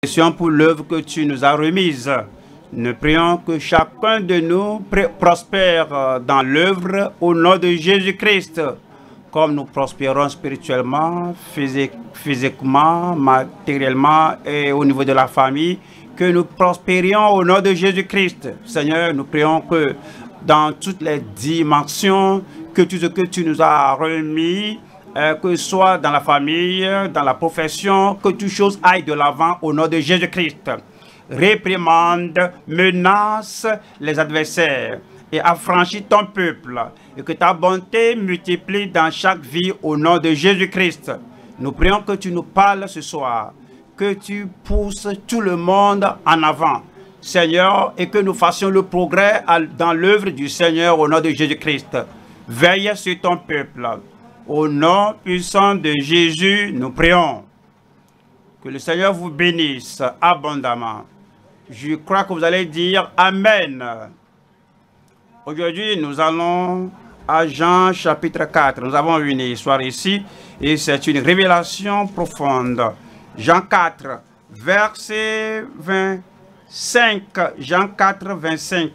Pour l'œuvre que tu nous as remise. Nous prions que chacun de nous prospère dans l'œuvre au nom de Jésus-Christ. Comme nous prospérons spirituellement, physiquement, matériellement et au niveau de la famille, que nous prospérions au nom de Jésus-Christ. Seigneur, nous prions que dans toutes les dimensions, que tout ce que tu nous as remis, que ce soit dans la famille, dans la profession, que toutes choses aillent de l'avant au nom de Jésus-Christ. Réprimande, menace les adversaires et affranchis ton peuple, et que ta bonté multiplie dans chaque vie au nom de Jésus-Christ. Nous prions que tu nous parles ce soir, que tu pousses tout le monde en avant, Seigneur, et que nous fassions le progrès dans l'œuvre du Seigneur au nom de Jésus-Christ. Veille sur ton peuple. Au nom puissant de Jésus, nous prions. Que le Seigneur vous bénisse abondamment. Je crois que vous allez dire Amen. Aujourd'hui, nous allons à Jean chapitre 4. Nous avons une histoire ici et c'est une révélation profonde. Jean 4, verset 25. Jean 4, 25.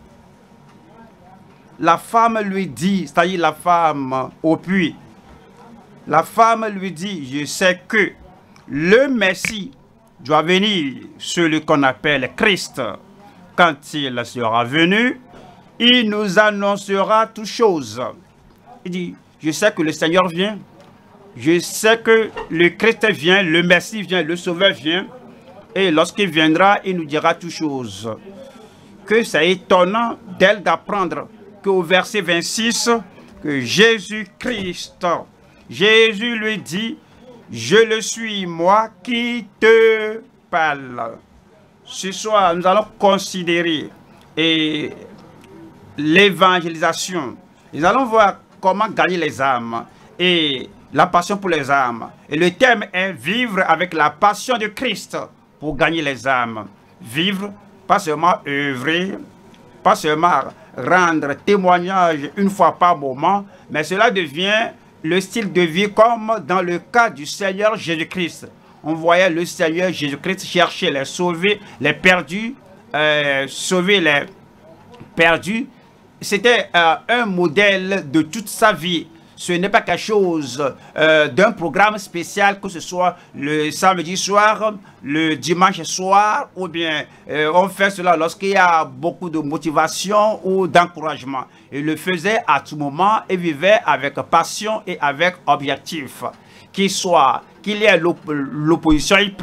La femme lui dit, c'est-à-dire la femme au puits, la femme lui dit, je sais que le Messie doit venir, celui qu'on appelle Christ. Quand il sera venu, il nous annoncera toutes choses. Il dit, je sais que le Seigneur vient, je sais que le Christ vient, le Messie vient, le Sauveur vient, et lorsqu'il viendra, il nous dira toutes choses. Que c'est étonnant d'elle d'apprendre qu'au verset 26, que Jésus-Christ, Jésus lui dit, je le suis, moi qui te parle. Ce soir, nous allons considérer l'évangélisation. Nous allons voir comment gagner les âmes et la passion pour les âmes. Et le thème est vivre avec la passion de Christ pour gagner les âmes. Vivre, pas seulement œuvrer, pas seulement rendre témoignage une fois par moment, mais cela devient le style de vie comme dans le cas du Seigneur Jésus-Christ. On voyait le Seigneur Jésus-Christ chercher les sauvés, les perdus, sauver les perdus. C'était un modèle de toute sa vie. Ce n'est pas quelque chose d'un programme spécial, que ce soit le samedi soir, le dimanche soir, ou bien on fait cela lorsqu'il y a beaucoup de motivation ou d'encouragement. Il le faisait à tout moment et vivait avec passion et avec objectif. Qu'il y ait l'opposition, il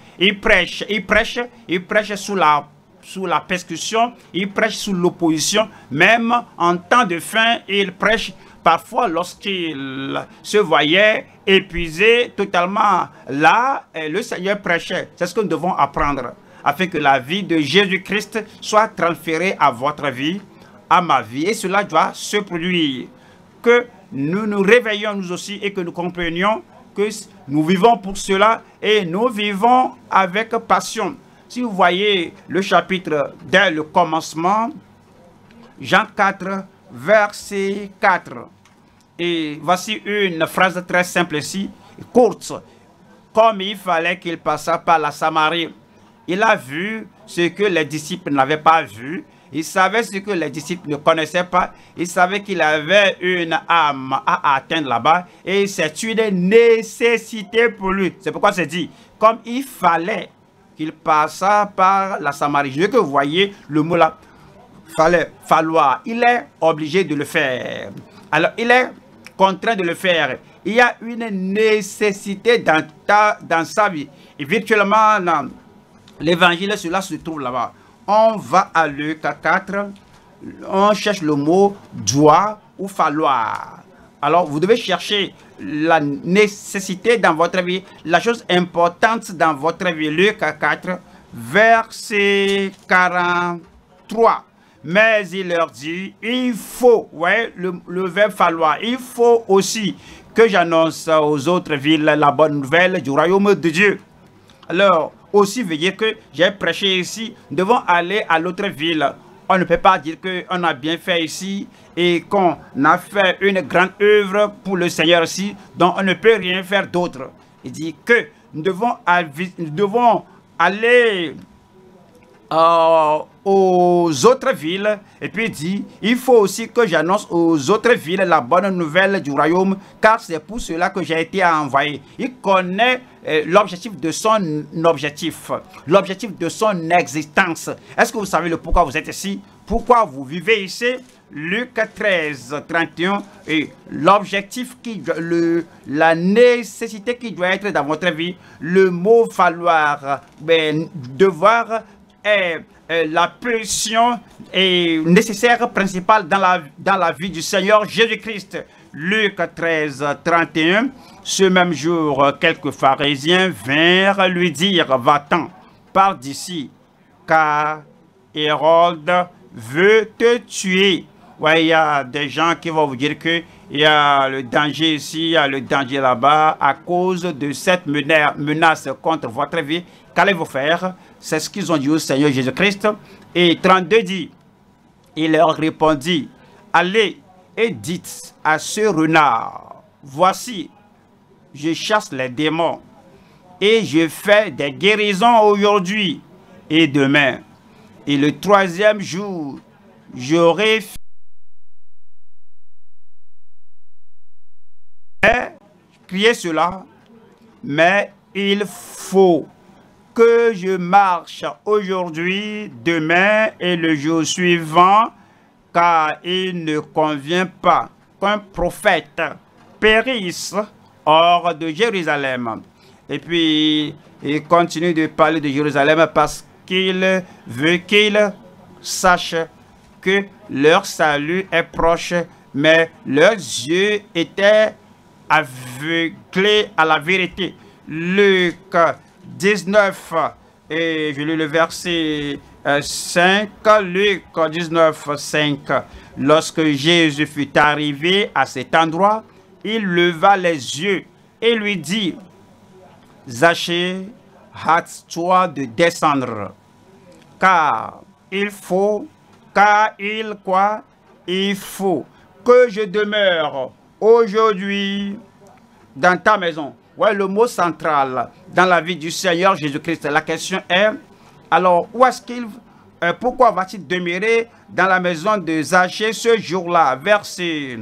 prêche sous la persécution, il prêche sous l'opposition, même en temps de faim, il prêche. Parfois, lorsqu'il se voyait épuisé totalement, là, le Seigneur prêchait. C'est ce que nous devons apprendre, afin que la vie de Jésus-Christ soit transférée à votre vie, à ma vie. Et cela doit se produire. Que nous nous réveillons nous aussi et que nous comprenions que nous vivons pour cela et nous vivons avec passion. Si vous voyez le chapitre dès le commencement, Jean 4, verset 4. Et voici une phrase très simple ici, courte. Comme il fallait qu'il passât par la Samarie, il a vu ce que les disciples n'avaient pas vu. Il savait ce que les disciples ne connaissaient pas. Il savait qu'il avait une âme à atteindre là-bas. Et c'est une nécessité pour lui. C'est pourquoi c'est dit, comme il fallait qu'il passât par la Samarie. Je veux que vous voyez le mot là. Falloir. Il est obligé de le faire. Alors, il est contraint de le faire. Il y a une nécessité dans sa vie. Et virtuellement, dans l'évangile, cela se trouve là-bas. On va à Luc 4, on cherche le mot doit ou falloir. Alors, vous devez chercher la nécessité dans votre vie, la chose importante dans votre vie. Luc 4, verset 43. Mais il leur dit, il faut, ouais, le verbe falloir, il faut aussi que j'annonce aux autres villes la bonne nouvelle du royaume de Dieu. Alors, aussi veillez que j'ai prêché ici, nous devons aller à l'autre ville. On ne peut pas dire qu'on a bien fait ici et qu'on a fait une grande œuvre pour le Seigneur ici, donc on ne peut rien faire d'autre. Il dit que nous devons aller aux autres villes, et puis il dit, il faut aussi que j'annonce aux autres villes la bonne nouvelle du royaume, car c'est pour cela que j'ai été envoyé. Il connaît l'objectif de son objectif, l'objectif de son existence. Est-ce que vous savez le pourquoi vous êtes ici? Pourquoi vous vivez ici? Luc 13, 31, et l'objectif, la nécessité qui doit être dans votre vie, le mot falloir, devoir est la pulsion nécessaire principale dans la vie du Seigneur Jésus-Christ. Luc 13, 31, ce même jour, quelques pharisiens vinrent lui dire, va-t'en, pars d'ici, car Hérode veut te tuer. Ouais, il y a des gens qui vont vous dire qu'il y a le danger ici, il y a le danger là-bas, à cause de cette menace contre votre vie. Qu'allez-vous faire? C'est ce qu'ils ont dit au Seigneur Jésus-Christ. Et 32 dit, il leur répondit, allez et dites à ce renard, voici, je chasse les démons et je fais des guérisons aujourd'hui et demain. Et le troisième jour, j'aurai crié cela, mais il faut que je marche aujourd'hui, demain et le jour suivant, car il ne convient pas qu'un prophète périsse hors de Jérusalem. Et puis, il continue de parler de Jérusalem parce qu'il veut qu'ils sachent que leur salut est proche, mais leurs yeux étaient aveuglés à la vérité. Luc 19, et je lis le verset 5, Luc 19, 5. Lorsque Jésus fut arrivé à cet endroit, il leva les yeux et lui dit, Zachée, hâte-toi de descendre, car il faut que je demeure aujourd'hui dans ta maison. Ouais, le mot central dans la vie du Seigneur Jésus-Christ. La question est, alors, où est-ce pourquoi va-t-il demeurer dans la maison de Zachée ce jour-là? Verset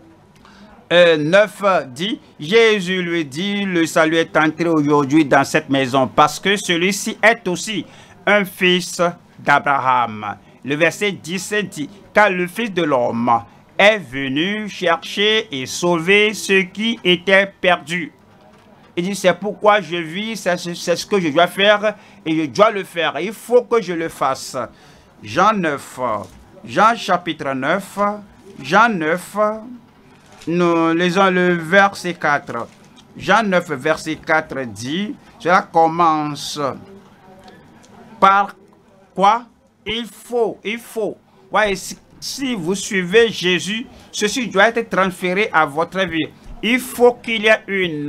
9 dit, Jésus lui dit, le salut est entré aujourd'hui dans cette maison parce que celui-ci est aussi un fils d'Abraham. Le verset 10 dit, car le Fils de l'homme est venu chercher et sauver ceux qui étaient perdus. Il dit, c'est pourquoi je vis, c'est ce que je dois faire et je dois le faire. Il faut que je le fasse. Jean 9, Jean chapitre 9, Jean 9, nous lisons le verset 4. Jean 9, verset 4 dit, cela commence par quoi? Il faut. Ouais, si vous suivez Jésus, ceci doit être transféré à votre vie. Il faut qu'il y ait une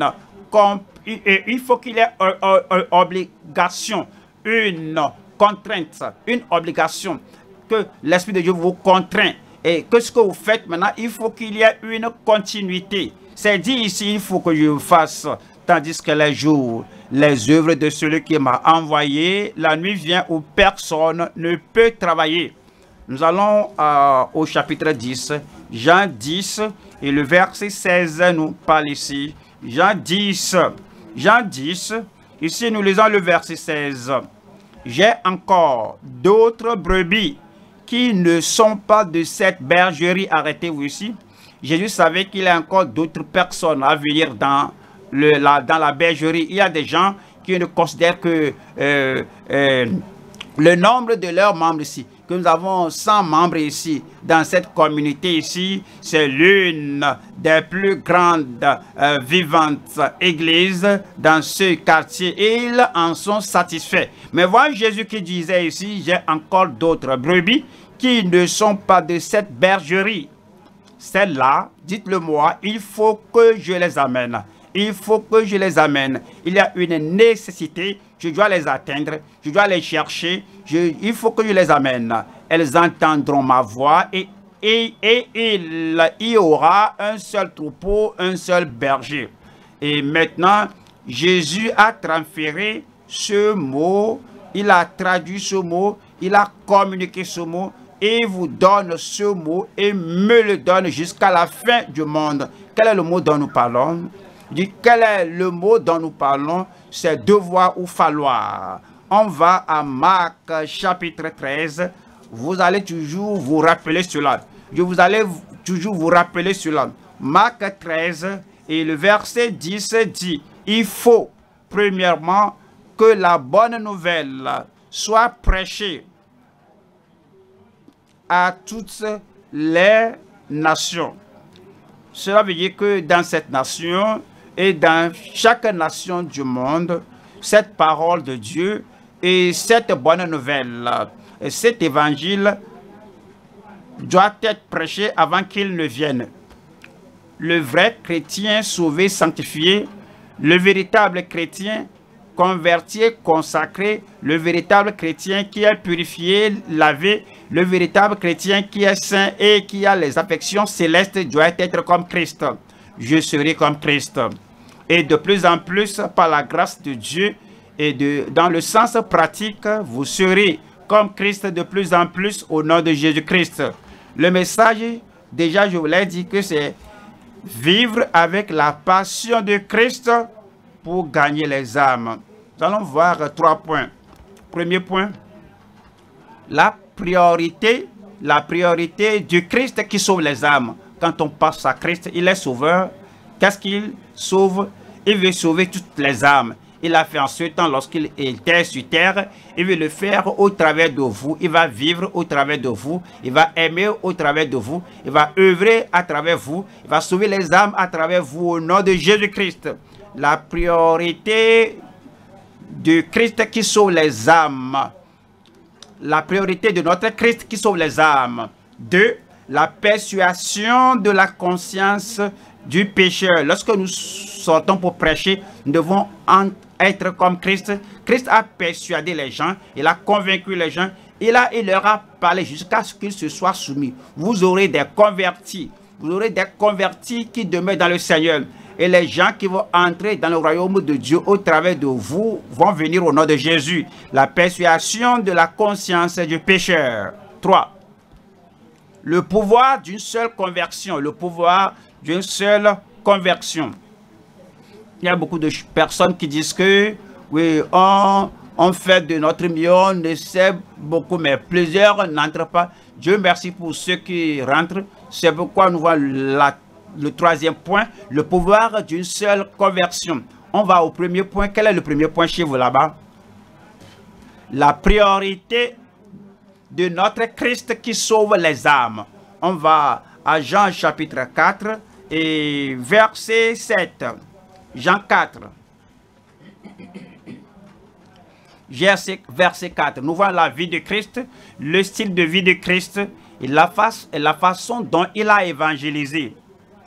obligation, une contrainte, une obligation, que l'Esprit de Dieu vous contraint. Et que ce que vous faites maintenant, il faut qu'il y ait une continuité. C'est dit ici, il faut que je fasse, tandis que les jours, les œuvres de celui qui m'a envoyé, la nuit vient où personne ne peut travailler. Nous allons au chapitre 10, Jean 10, et le verset 16 nous parle ici. Jean 10, ici nous lisons le verset 16. J'ai encore d'autres brebis qui ne sont pas de cette bergerie. Arrêtez-vous ici. Jésus savait qu'il y a encore d'autres personnes à venir dans la bergerie. Il y a des gens qui ne considèrent que le nombre de leurs membres ici, que nous avons 100 membres ici, dans cette communauté ici, c'est l'une des plus grandes vivantes églises dans ce quartier et ils en sont satisfaits. Mais voilà Jésus qui disait ici, j'ai encore d'autres brebis qui ne sont pas de cette bergerie. Celles-là, dites-le moi, il faut que je les amène. Il faut que je les amène. Il y a une nécessité, je dois les atteindre, je dois les chercher, il faut que je les amène. Elles entendront ma voix et il y aura un seul troupeau, un seul berger. Et maintenant, Jésus a transféré ce mot, il a traduit ce mot, il a communiqué ce mot, et vous donne ce mot et me le donne jusqu'à la fin du monde. Quel est le mot dont nous parlons? Quel est le mot dont nous parlons? C'est devoir ou falloir. On va à Marc chapitre 13. Vous allez toujours vous rappeler cela. Vous allez toujours vous rappeler cela. Marc 13 et le verset 10 dit, il faut premièrement que la bonne nouvelle soit prêchée à toutes les nations. Cela veut dire que dans cette nation et dans chaque nation du monde, cette parole de Dieu et cette bonne nouvelle, et cet évangile doit être prêché avant qu'il ne vienne. Le vrai chrétien sauvé, sanctifié, le véritable chrétien converti, consacré, le véritable chrétien qui est purifié, lavé, le véritable chrétien qui est saint et qui a les affections célestes doit être comme Christ. Je serai comme Christ. Et de plus en plus, par la grâce de Dieu et dans le sens pratique, vous serez comme Christ de plus en plus au nom de Jésus-Christ. Le message, déjà je vous l'ai dit que c'est vivre avec la passion de Christ pour gagner les âmes. Nous allons voir 3 points. Premier point, la priorité du Christ qui sauve les âmes. Quand on passe à Christ, il est sauveur. Qu'est-ce qu'il sauve? Il veut sauver toutes les âmes. Il a fait en ce temps lorsqu'il était sur terre. Il veut le faire au travers de vous. Il va vivre au travers de vous. Il va aimer au travers de vous. Il va œuvrer à travers vous. Il va sauver les âmes à travers vous au nom de Jésus-Christ. La priorité de Christ qui sauve les âmes. La priorité de notre Christ qui sauve les âmes. 2. La persuasion de la conscience du pécheur. Lorsque nous sortons pour prêcher, nous devons être comme Christ. Christ a persuadé les gens, il a convaincu les gens, il leur a parlé jusqu'à ce qu'ils se soient soumis. Vous aurez des convertis qui demeurent dans le Seigneur. Et les gens qui vont entrer dans le royaume de Dieu au travers de vous vont venir au nom de Jésus. La persuasion de la conscience du pécheur. 3. Le pouvoir d'une seule conversion. Le pouvoir d'une seule conversion. Il y a beaucoup de personnes qui disent que oui, on fait de notre mieux, on essaie beaucoup, mais plusieurs n'entrent pas. Dieu merci pour ceux qui rentrent. C'est pourquoi nous voyons le 3e point, le pouvoir d'une seule conversion. On va au premier point. Quel est le premier point chez vous là-bas? La priorité de notre Christ qui sauve les âmes. On va à Jean chapitre 4 et verset 7. Jean 4. Verset 4. Nous voyons la vie de Christ, le style de vie de Christ et la façon dont il a évangélisé.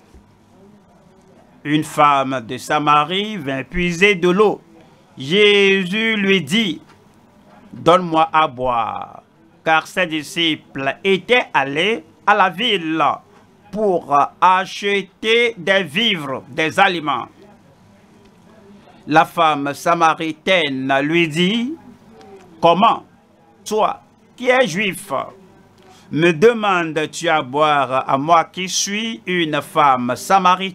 Une femme de Samarie vint puiser de l'eau. Jésus lui dit, « Donne-moi à boire. » Car ses disciples étaient allés à la ville pour acheter des vivres, des aliments. La femme samaritaine lui dit, « Comment, toi qui es juif, me demandes-tu à boire à moi qui suis une femme samaritaine? »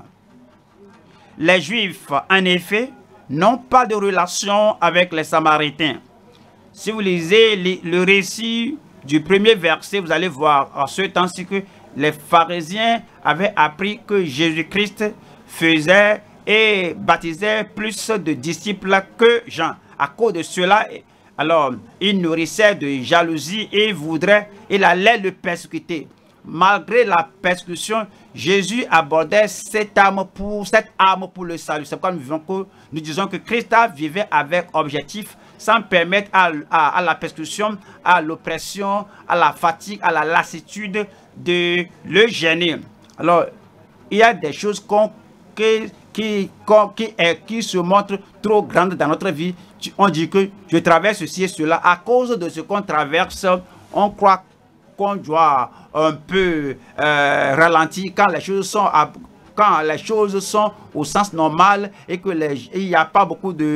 Les Juifs, en effet, n'ont pas de relation avec les Samaritains. Si vous lisez le récit du premier verset, vous allez voir en ce temps-ci que les pharisiens avaient appris que Jésus-Christ faisait et baptisait plus de disciples que Jean. À cause de cela, alors, il nourrissait de jalousie et il allait le persécuter. Malgré la persécution, Jésus abordait cette arme pour le salut. C'est pourquoi nous disons que Christ vivait avec objectif, sans permettre à la persécution, à l'oppression, à la fatigue, à la lassitude de le gêner. Alors, il y a des choses qui se montrent trop grandes dans notre vie. On dit que je traverse ceci et cela. À cause de ce qu'on traverse, on croit qu'on doit un peu ralentir quand les choses sont au sens normal et qu'il n'y a pas beaucoup de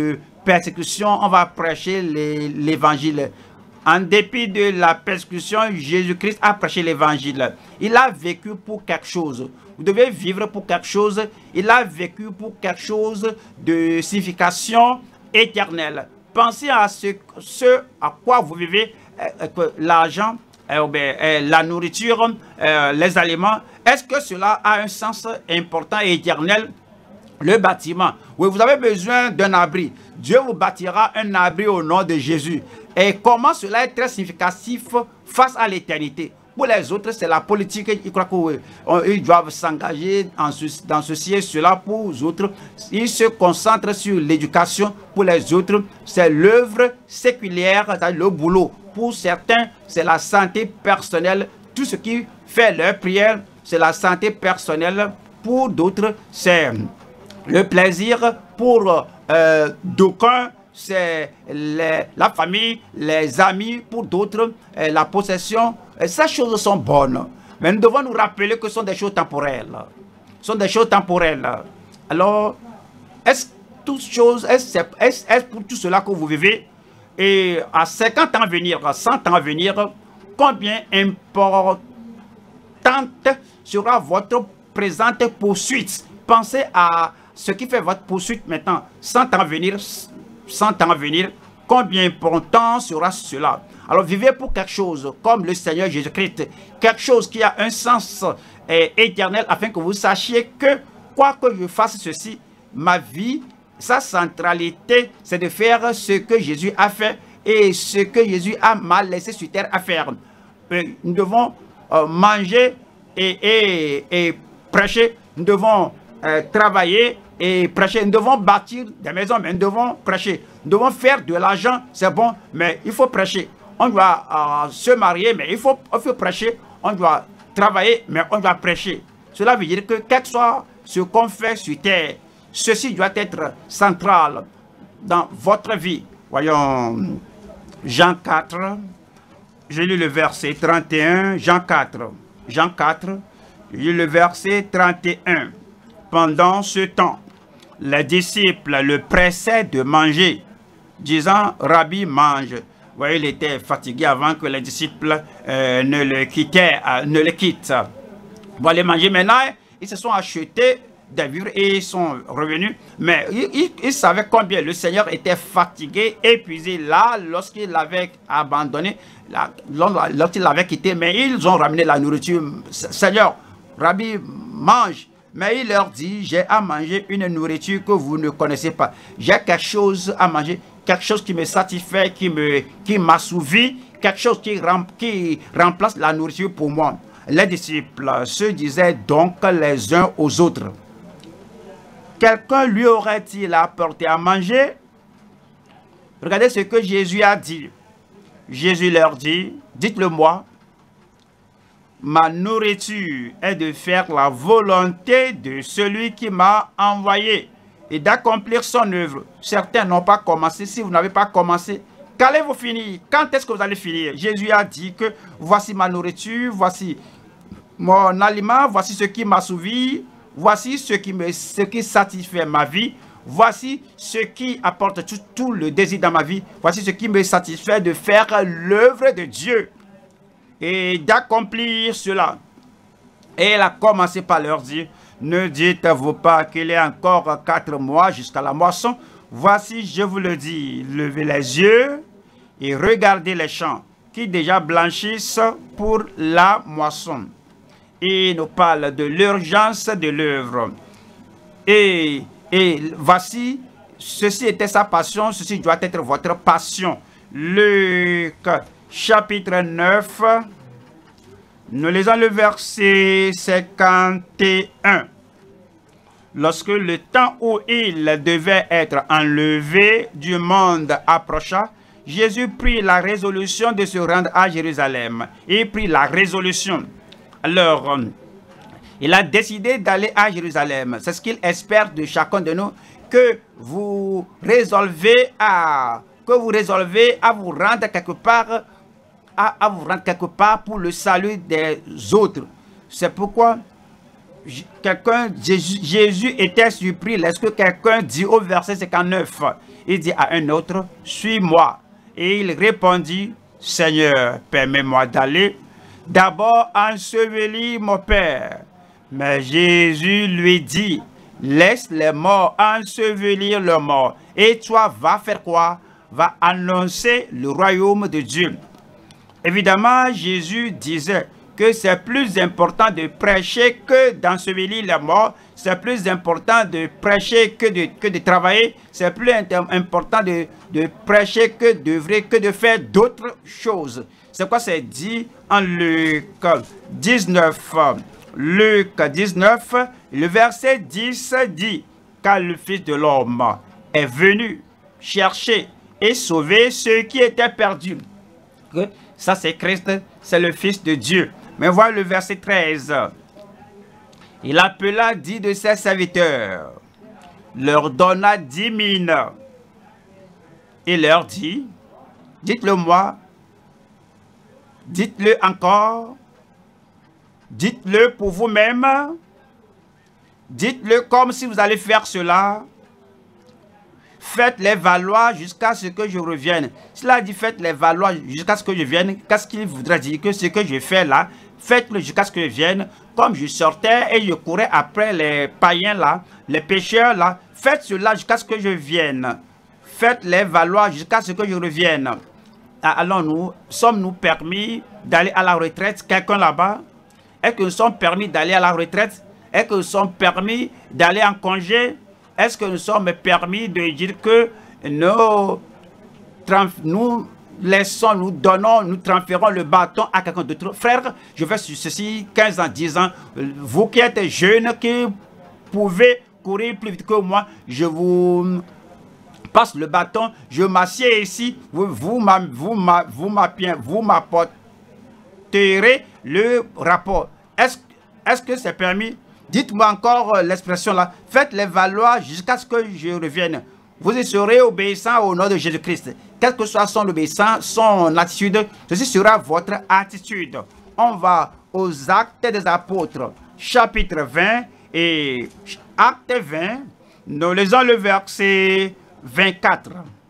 persécution, on va prêcher l'évangile. En dépit de la persécution, Jésus-Christ a prêché l'évangile. Il a vécu pour quelque chose. Vous devez vivre pour quelque chose. Il a vécu pour quelque chose de signification éternelle. Pensez à ce à quoi vous vivez, l'argent, la nourriture, les aliments. Est-ce que cela a un sens important et éternel? Le bâtiment. Oui, vous avez besoin d'un abri. Dieu vous bâtira un abri au nom de Jésus. Et comment cela est très significatif face à l'éternité. Pour les autres, c'est la politique. Ils croient qu'ils doivent s'engager dans ceci et cela. Pour les autres, ils se concentrent sur l'éducation. Pour les autres, c'est l'œuvre séculière, le boulot. Pour certains, c'est la santé personnelle. Tout ce qui fait leur prière, c'est la santé personnelle. Pour d'autres, c'est le plaisir. Pour d'aucuns, c'est la famille, les amis. Pour d'autres, la possession. Ces choses sont bonnes. Mais nous devons nous rappeler que ce sont des choses temporelles. Ce sont des choses temporelles. Alors, est-ce pour tout cela que vous vivez? Et à 50 ans à venir, à 100 ans à venir, combien importante sera votre présente poursuite? Pensez à ce qui fait votre poursuite maintenant. 100 ans à venir, 100 ans à venir, combien important sera cela? Alors vivez pour quelque chose comme le Seigneur Jésus-Christ, quelque chose qui a un sens éternel, afin que vous sachiez que quoi que je fasse ceci, ma vie, sa centralité, c'est de faire ce que Jésus a fait et ce que Jésus m'a laissé sur terre à faire. Nous devons manger et prêcher, nous devons travailler et prêcher, nous devons bâtir des maisons, mais nous devons prêcher, nous devons faire de l'argent, c'est bon, mais il faut prêcher. On doit se marier, mais il faut prêcher. On doit travailler, mais on doit prêcher. Cela veut dire que quel que soit ce qu'on fait sur terre, ceci doit être central dans votre vie. Voyons Jean 4. J'ai lu le verset 31. Jean 4. Jean 4. J'ai lu le verset 31. Pendant ce temps, les disciples le pressaient de manger, disant, Rabbi, mange. Vous voyez, il était fatigué avant que les disciples ne le quittent. Pour aller manger. Maintenant, ils se sont achetés des vivres et ils sont revenus. Mais ils savaient combien le Seigneur était fatigué, épuisé là, lorsqu'il l'avait abandonné, lorsqu'il l'avait quitté. Mais ils ont ramené la nourriture. Seigneur, Rabbi, mange. Mais il leur dit, j'ai à manger une nourriture que vous ne connaissez pas. J'ai quelque chose à manger, quelque chose qui me satisfait, qui m'assouvit, quelque chose qui remplace la nourriture pour moi. Les disciples se disaient donc les uns aux autres, quelqu'un lui aurait-il apporté à manger? Regardez ce que Jésus a dit. Jésus leur dit, dites-le moi. Ma nourriture est de faire la volonté de celui qui m'a envoyé et d'accomplir son œuvre. Certains n'ont pas commencé. Si vous n'avez pas commencé, qu'allez-vous finir? Quand est-ce que vous allez finir? Jésus a dit que voici ma nourriture, voici mon aliment, voici ce qui m'assouvit, voici ce qui satisfait ma vie, voici ce qui apporte tout le désir dans ma vie, voici ce qui me satisfait de faire l'œuvre de Dieu et d'accomplir cela. Et elle a commencé par leur dire, ne dites-vous pas qu'il y a encore 4 mois jusqu'à la moisson? Voici, je vous le dis, levez les yeux et regardez les champs qui déjà blanchissent pour la moisson. Et il nous parle de l'urgence de l'œuvre. Et voici, ceci était sa passion, ceci doit être votre passion. Luc chapitre 9, nous lisons le verset 51. Lorsque le temps où il devait être enlevé du monde approcha, Jésus prit la résolution de se rendre à Jérusalem. Il prit la résolution. Alors, il a décidé d'aller à Jérusalem. C'est ce qu'il espère de chacun de nous, que vous résolvez à vous rendre quelque part, pour le salut des autres. C'est pourquoi Jésus était surpris lorsque quelqu'un dit au verset 59, il dit à un autre, suis-moi. Et il répondit, Seigneur, permets-moi d'aller d'abord ensevelir mon père. Mais Jésus lui dit, laisse les morts ensevelir leurs morts. Et toi, va faire quoi? Va annoncer le royaume de Dieu. Évidemment, Jésus disait que c'est plus important de prêcher que d'ensevelir les morts. C'est plus important de prêcher que de travailler. C'est plus important de prêcher que d'œuvrer, que de faire d'autres choses. C'est quoi c'est dit en Luc 19. Luc 19, le verset 10 dit, car le Fils de l'homme est venu chercher et sauver ceux qui étaient perdus. Ça c'est Christ, c'est le Fils de Dieu. Mais voilà le verset 13. Il appela 10 de ses serviteurs, leur donna 10 mines et leur dit, dites-le moi, dites-le encore, dites-le pour vous-même, dites-le comme si vous allez faire cela. Faites-les valoir jusqu'à ce que je revienne. Cela dit, faites-les valoir jusqu'à ce que je vienne. Qu'est-ce qu'il voudrait dire? Que ce que je fais là, faites-le jusqu'à ce que je vienne. Comme je sortais et je courais après les païens là, les pécheurs là, faites cela jusqu'à ce que je vienne. Faites-les valoir jusqu'à ce que je revienne. Allons-nous, sommes-nous permis d'aller à la retraite? Quelqu'un là-bas? Est-ce que nous sommes permis d'aller à la retraite? Est-ce que nous sommes permis d'aller en congé? Est-ce que nous sommes permis de dire que nous laissons, nous donnons, nous transférons le bâton à quelqu'un d'autre? Frère, je fais ceci 15 ans, 10 ans. Vous qui êtes jeunes, qui pouvez courir plus vite que moi, je vous passe le bâton, je m'assieds ici, vous m'apporterez le rapport. Est-ce que c'est permis? Dites-moi encore l'expression là. Faites-les valoir jusqu'à ce que je revienne. Vous y serez obéissant au nom de Jésus-Christ. Quelle que soit son obéissance, son attitude, ceci sera votre attitude. On va aux Actes des Apôtres, chapitre 20 et Acte 20. Nous lisons le verset 24.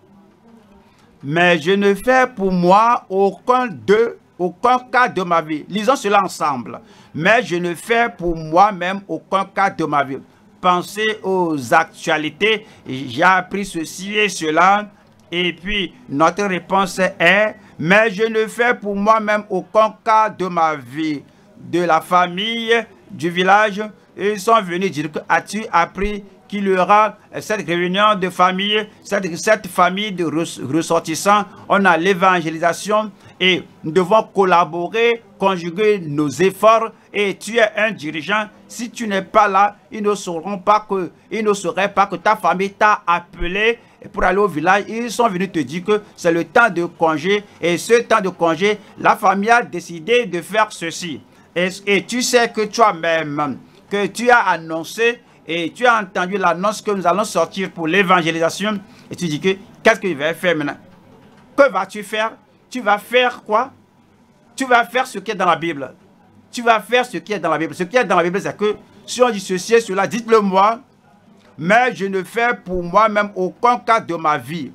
Mais je ne fais pour moi aucun cas de ma vie. Lisons cela ensemble. Mais je ne fais pour moi-même aucun cas de ma vie. Pensez aux actualités. J'ai appris ceci et cela. Et puis, notre réponse est, mais je ne fais pour moi-même aucun cas de ma vie. De la famille, du village, ils sont venus dire que as-tu appris qu'il y aura cette réunion de famille, cette famille de ressortissants. On a l'évangélisation et nous devons collaborer, conjuguer nos efforts. Et tu es un dirigeant. Si tu n'es pas là, ils ne sauraient pas que ta famille t'a appelé pour aller au village. Ils sont venus te dire que c'est le temps de congé. Et ce temps de congé, la famille a décidé de faire ceci. Et tu sais que toi-même, que tu as annoncé et tu as entendu l'annonce que nous allons sortir pour l'évangélisation. Et tu dis que, qu'est-ce que je vais faire maintenant? Que vas-tu faire? Tu vas faire quoi? Tu vas faire ce qui est dans la Bible. Tu vas faire ce qui est dans la Bible. Ce qui est dans la Bible, c'est que si on dit ceci et cela, dites-le moi. Mais je ne fais pour moi-même aucun cas de ma vie.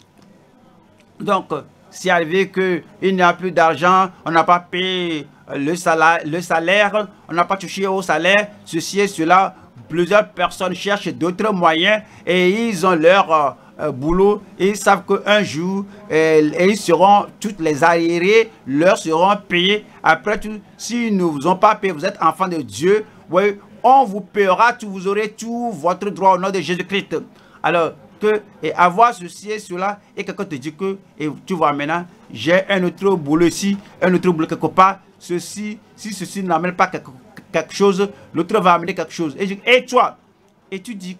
Donc, s'il arrivé qu'il n'y a plus d'argent, on n'a pas payé le salaire, on n'a pas touché au salaire, ceci et cela, plusieurs personnes cherchent d'autres moyens et ils ont leur boulot et ils savent qu'un jour, ils seront, toutes les arriérés leur seront payés. Après tout, s'ils ne vous ont pas payé, vous êtes enfant de Dieu, oui, on vous paiera tout, vous aurez tout votre droit au nom de Jésus-Christ. Alors, et avoir ceci et cela, et quelqu'un te dit que, et tu vois maintenant, j'ai un autre boulot ici, un autre boulot quelque part, si ceci n'amène pas quelque chose, l'autre va amener quelque chose. Et toi, et tu dis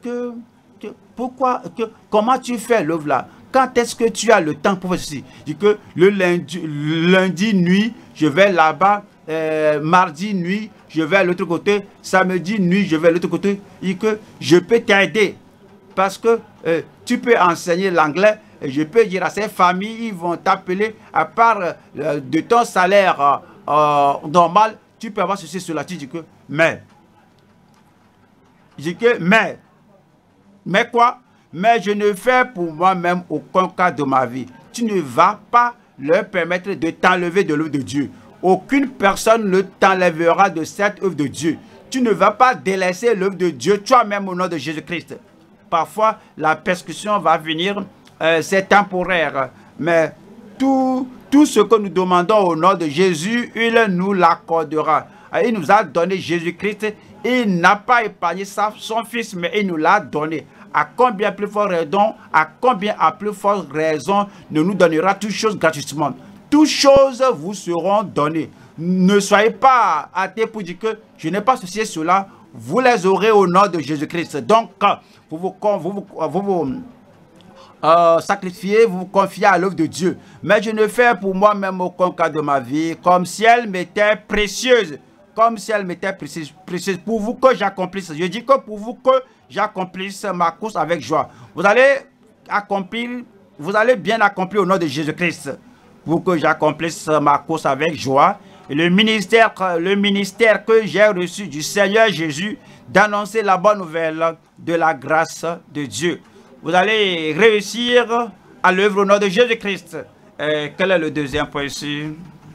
comment tu fais l'œuvre là? Quand est-ce que tu as le temps pour faire ceci? Dis que le lundi nuit, je vais là-bas, mardi nuit, je vais à l'autre côté, samedi nuit, je vais à l'autre côté, et que je peux t'aider. Parce que tu peux enseigner l'anglais, je peux dire à ces familles, ils vont t'appeler, à part de ton salaire normal, tu peux avoir ceci, cela. Tu dis que, mais quoi? mais je ne fais pour moi-même aucun cas de ma vie. Tu ne vas pas leur permettre de t'enlever de l'œuvre de Dieu. Aucune personne ne t'enlèvera de cette œuvre de Dieu. Tu ne vas pas délaisser l'œuvre de Dieu toi-même au nom de Jésus-Christ. Parfois, la persécution va venir, c'est temporaire. Mais tout ce que nous demandons au nom de Jésus, il nous l'accordera. Il nous a donné Jésus-Christ. Il n'a pas épargné son Fils, mais il nous l'a donné. À combien plus forte raison ne nous donnera toutes choses gratuitement. Toutes choses vous seront données. Ne soyez pas athées pour dire que je n'ai pas ceci et cela. Vous les aurez au nom de Jésus-Christ. Donc, vous vous sacrifiez, vous vous confiez à l'œuvre de Dieu. Mais je ne fais pour moi-même aucun cas de ma vie, comme si elle m'était précieuse. Comme si elle m'était précieuse. Pour vous que j'accomplisse. Je dis que pour vous que j'accomplisse ma course avec joie. Vous allez bien accomplir au nom de Jésus-Christ. Pour que j'accomplisse ma course avec joie. Et le ministère que j'ai reçu du Seigneur Jésus, d'annoncer la bonne nouvelle de la grâce de Dieu. Vous allez réussir à l'œuvre au nom de Jésus-Christ. Quel est le deuxième point ici?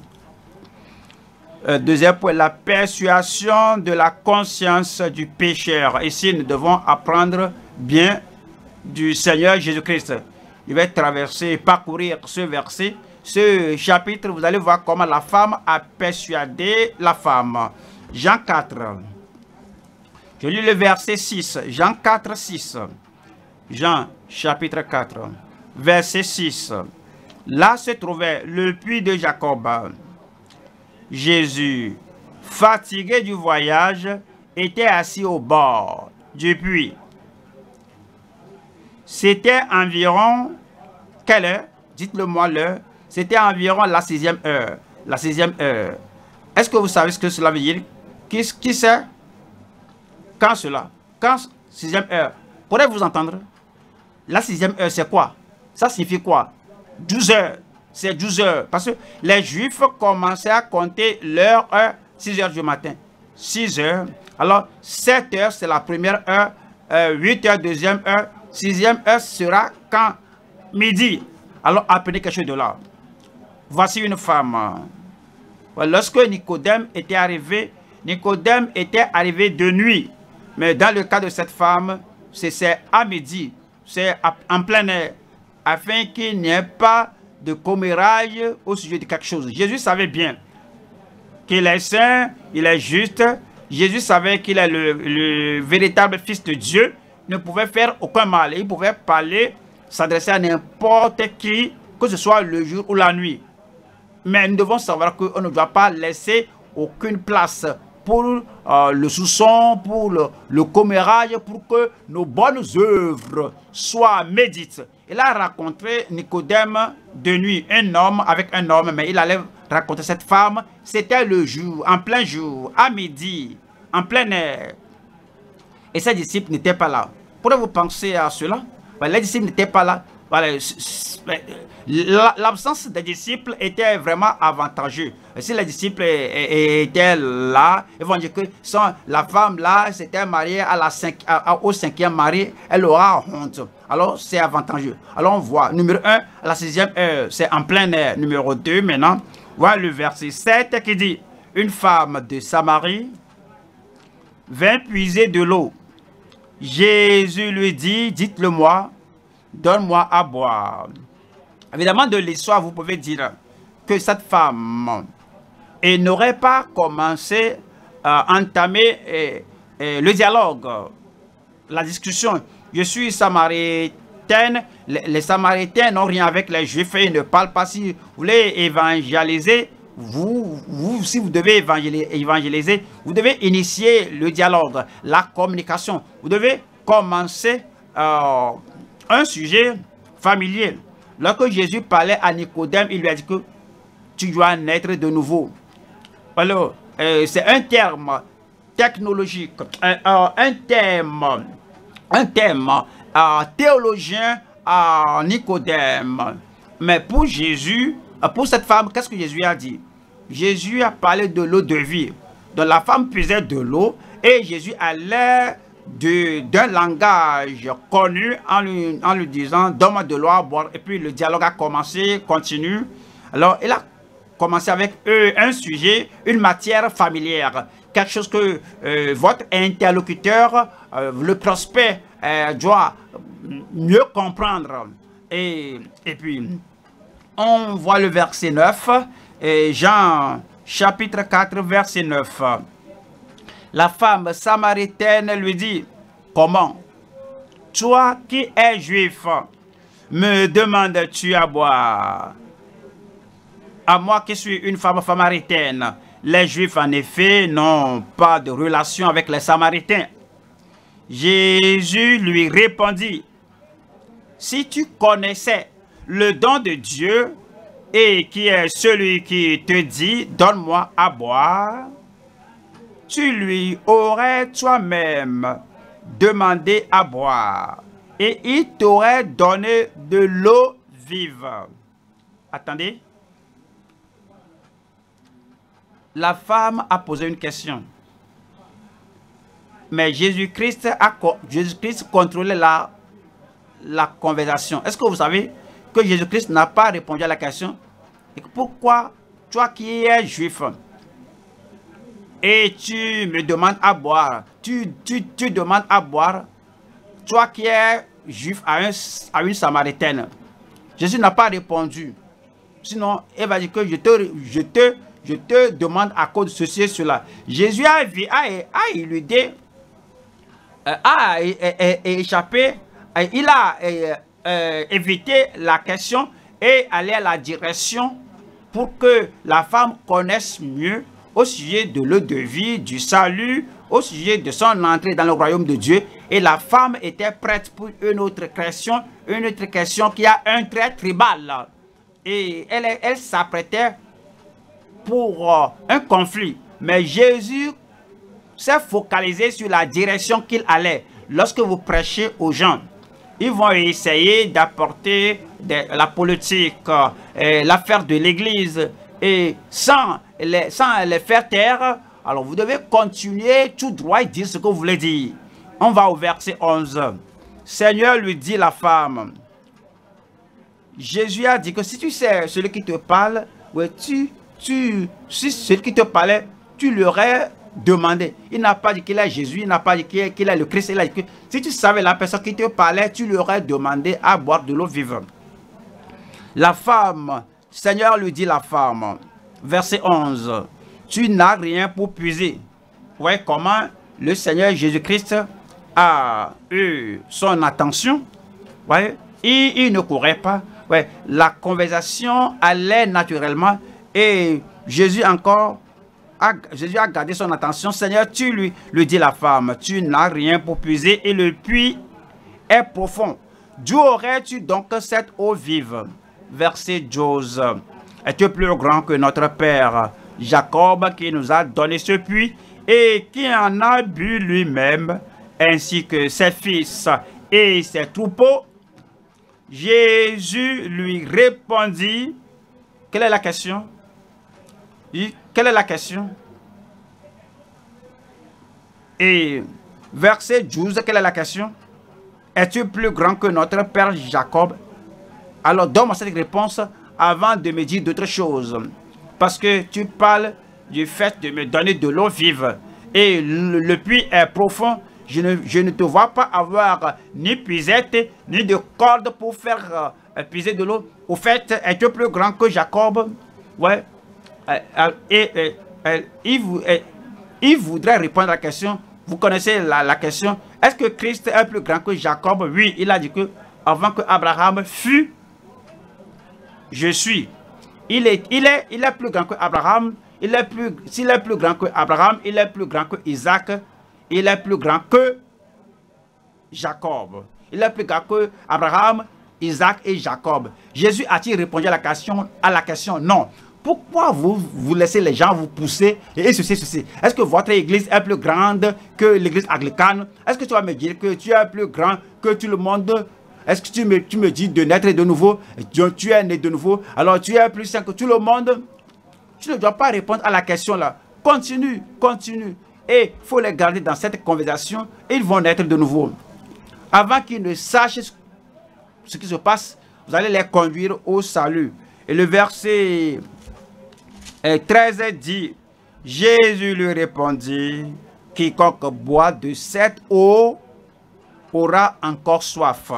Deuxième point, la persuasion de la conscience du pécheur. Ici, nous devons apprendre bien du Seigneur Jésus-Christ. Il va parcourir ce verset, ce chapitre. Vous allez voir comment la femme a persuadé la femme. Jean 4. Je lis le verset 6. Jean 4, 6. Jean chapitre 4, verset 6. Là se trouvait le puits de Jacob. Jésus, fatigué du voyage, était assis au bord du puits. C'était environ, quelle heure? Dites-le-moi l'heure. C'était environ la 6e heure. La 6e heure. Est-ce que vous savez ce que cela veut dire? Qui sait? Quand cela? Quand 6e heure? Pourrez-vous entendre? La 6e heure, c'est quoi? Ça signifie quoi? 12 heures. C'est 12 heures. Parce que les Juifs commençaient à compter leur heure, 6 heures du matin. 6 heures. Alors, 7 heures, c'est la première heure. 8 heures, deuxième heure. 6e heure sera quand? Midi. Alors, apprenez quelque chose de là. Voici une femme. Lorsque Nicodème était arrivé de nuit. Mais dans le cas de cette femme, c'est à midi. C'est en plein air. Afin qu'il n'y ait pas de commérage au sujet de quelque chose. Jésus savait bien qu'il est saint, il est juste. Jésus savait qu'il est le véritable Fils de Dieu. Il ne pouvait faire aucun mal. Il pouvait parler, s'adresser à n'importe qui, que ce soit le jour ou la nuit. Mais nous devons savoir qu'on ne doit pas laisser aucune place pour le soupçon, pour le commérage, pour que nos bonnes œuvres soient médites. Il a rencontré Nicodème de nuit, un homme avec un homme, mais il allait rencontrer cette femme. C'était le jour, en plein jour, à midi, en plein air. Et ses disciples n'étaient pas là. Pourrez-vous penser à cela? Les disciples n'étaient pas là. L'absence des disciples était vraiment avantageuse. Si les disciples étaient là, ils vont dire que la femme là s'était mariée au 5e mari, elle aura honte. Alors c'est avantageux. Alors on voit, numéro 1, à la 6e heure, c'est en plein air. Numéro 2, maintenant, voilà le verset 7 qui dit, une femme de Samarie vint puiser de l'eau. Jésus lui dit, dites-le-moi, donne-moi à boire. Évidemment, de l'histoire, vous pouvez dire que cette femme n'aurait pas commencé à entamer le dialogue, la discussion. Je suis samaritaine, les Samaritains n'ont rien avec les Juifs, ils ne parlent pas. Si vous voulez évangéliser, si vous devez évangéliser, vous devez initier le dialogue, la communication. Vous devez commencer un sujet familier. Lorsque Jésus parlait à Nicodème, il lui a dit que tu dois naître de nouveau. Alors, c'est un terme technologique, un thème théologien à Nicodème. Mais pour Jésus, pour cette femme, qu'est-ce que Jésus a dit? Jésus a parlé de l'eau de vie. Donc la femme puisait de l'eau et Jésus allait d'un langage connu en lui disant « donne-moi de l'eau à boire ». Et puis le dialogue a commencé, continue. Alors il a commencé avec eux un sujet, une matière familière, quelque chose que votre interlocuteur, le prospect, doit mieux comprendre. Et puis, on voit le verset 9, Jean chapitre 4, verset 9. La femme samaritaine lui dit, « Comment, toi qui es juif, me demandes-tu à boire? À moi qui suis une femme samaritaine. » Les Juifs, en effet, n'ont pas de relation avec les Samaritains. Jésus lui répondit, « Si tu connaissais le don de Dieu et qui est celui qui te dit, donne-moi à boire, tu lui aurais toi-même demandé à boire et il t'aurait donné de l'eau vive. » Attendez. La femme a posé une question. Mais Jésus-Christ contrôlait la conversation. Est-ce que vous savez que Jésus-Christ n'a pas répondu à la question? Et pourquoi, toi qui es juif, et tu me demandes à boire, tu demandes à boire, toi qui es juif à une Samaritaine? Jésus n'a pas répondu. Sinon, elle va dire que je te demande à cause de ceci et cela. Jésus a éludé, a échappé, il a évité la question et allé à la direction pour que la femme connaisse mieux au sujet de l'eau de vie, du salut, au sujet de son entrée dans le royaume de Dieu. Et la femme était prête pour une autre question qui a un trait tribal. Et elle s'apprêtait pour un conflit. Mais Jésus s'est focalisé sur la direction qu'il allait. Lorsque vous prêchez aux gens, ils vont essayer d'apporter la politique, l'affaire de l'église, et sans les faire taire. Alors vous devez continuer tout droit et dire ce que vous voulez dire. On va au verset 11. Seigneur, lui dit la femme. Jésus a dit que si tu sais celui qui te parle, ouais, si celui qui te parlait, tu lui aurais demandé. Il n'a pas dit qu'il est Jésus, il n'a pas dit qu'il est le Christ. Il a dit que si tu savais la personne qui te parlait, tu lui aurais demandé à boire de l'eau vive. La femme, Seigneur lui dit la femme, verset 11, tu n'as rien pour puiser. Vous voyez comment le Seigneur Jésus-Christ a eu son attention. Vous voyez, il ne courait pas. Ouais, la conversation allait naturellement et Jésus a gardé son attention. Seigneur, tu lui dis la femme, tu n'as rien pour puiser et le puits est profond. D'où aurais-tu donc cette eau vive? Verset 12. Es-tu plus grand que notre père Jacob qui nous a donné ce puits et qui en a bu lui-même ainsi que ses fils et ses troupeaux? Jésus lui répondit. Quelle est la question? Quelle est la question? Et verset 12, quelle est la question? Es-tu plus grand que notre père Jacob? Alors donne-moi cette réponse avant de me dire d'autres choses. Parce que tu parles du fait de me donner de l'eau vive. Et le puits est profond. Je ne te vois pas avoir ni puisette, ni de corde pour faire puiser de l'eau. Au fait, es-tu plus grand que Jacob? Ouais. Il voudrait répondre à la question. Vous connaissez la question. Est-ce que Christ est plus grand que Jacob? Oui, il a dit que avant que Abraham fût, je suis. Il est plus grand que Abraham. S'il est plus grand que Abraham, il est plus grand que Isaac. Il est plus grand que Jacob. Il est plus grand que Abraham, Isaac et Jacob. Jésus a-t-il répondu à la question? Non. Pourquoi vous laissez les gens vous pousser et ceci? Est-ce que votre église est plus grande que l'église anglicane? Est-ce que tu vas me dire que tu es plus grand que tout le monde? Est-ce que tu me dis de naître de nouveau? Tu es né de nouveau, alors tu es plus saint que tout le monde? Tu ne dois pas répondre à la question là. Continue. Et il faut les garder dans cette conversation. Ils vont naître de nouveau. Avant qu'ils ne sachent ce qui se passe, vous allez les conduire au salut. Et le verset 13 dit, Jésus lui répondit, quiconque boit de cette eau aura encore soif.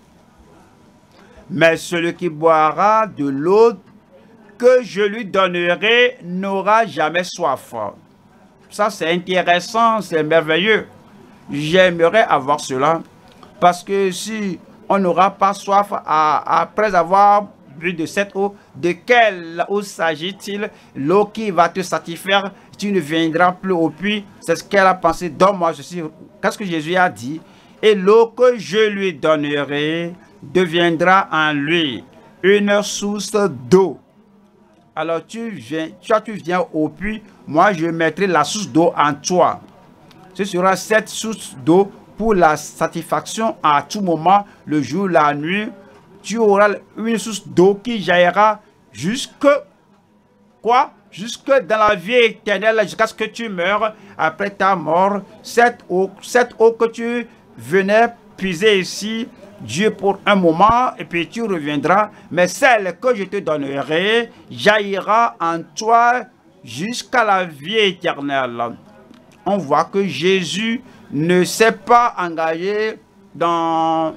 Mais celui qui boira de l'eau que je lui donnerai n'aura jamais soif. Ça, c'est intéressant, c'est merveilleux. J'aimerais avoir cela. Parce que si on n'aura pas soif après avoir bu de cette eau, de quelle eau s'agit-il? L'eau qui va te satisfaire, tu ne viendras plus au puits. C'est ce qu'elle a pensé. Donne-moi ceci. Qu'est-ce que Jésus a dit? Et l'eau que je lui donnerai deviendra en lui une source d'eau. Alors tu viens au puits, moi je mettrai la source d'eau en toi. Ce sera cette source d'eau pour la satisfaction à tout moment, le jour, la nuit. Tu auras une source d'eau qui jaillira jusque dans la vie éternelle, jusqu'à ce que tu meurs après ta mort. Cette eau que tu venais puiser ici, Dieu pour un moment, et puis tu reviendras. Mais celle que je te donnerai jaillira en toi jusqu'à la vie éternelle. On voit que Jésus ne s'est pas engagé dans